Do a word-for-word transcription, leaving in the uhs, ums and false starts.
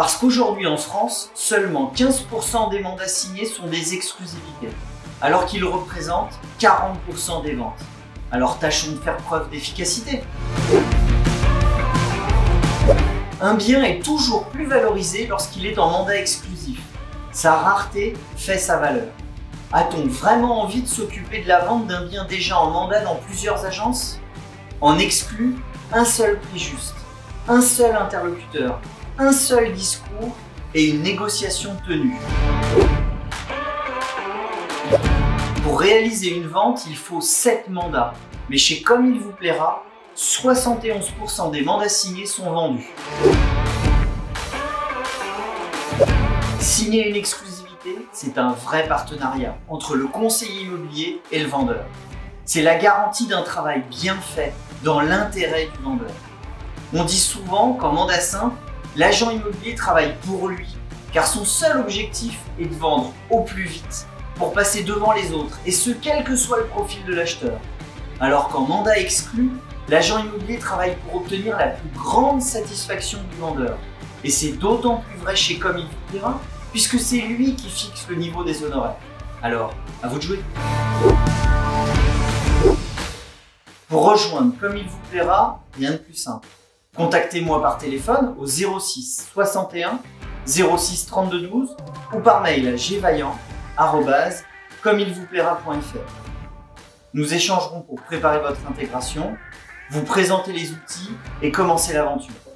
Parce qu'aujourd'hui en France, seulement quinze pour cent des mandats signés sont des exclusivités, alors qu'ils représentent quarante pour cent des ventes. Alors tâchons de faire preuve d'efficacité. Un bien est toujours plus valorisé lorsqu'il est en mandat exclusif. Sa rareté fait sa valeur. A-t-on vraiment envie de s'occuper de la vente d'un bien déjà en mandat dans plusieurs agences? En exclu, un seul prix juste, un seul interlocuteur, un seul discours et une négociation tenue. Pour réaliser une vente, il faut sept mandats. Mais chez Comme il vous plaira, soixante et onze pour cent des mandats signés sont vendus. Signer une exclusivité, c'est un vrai partenariat entre le conseiller immobilier et le vendeur. C'est la garantie d'un travail bien fait dans l'intérêt du vendeur. On dit souvent qu'en mandat simple, l'agent immobilier travaille pour lui, car son seul objectif est de vendre au plus vite pour passer devant les autres, et ce quel que soit le profil de l'acheteur. Alors qu'en mandat exclu, l'agent immobilier travaille pour obtenir la plus grande satisfaction du vendeur. Et c'est d'autant plus vrai chez Comme il vous plaira, puisque c'est lui qui fixe le niveau des honoraires. Alors, à vous de jouer. Pour rejoindre Comme il vous plaira, rien de plus simple. Contactez-moi par téléphone au zéro six soixante et un zéro six trente-deux douze ou par mail à gvaillant arobase comme il vous plaira point f r. Nous échangerons pour préparer votre intégration, vous présenter les outils et commencer l'aventure.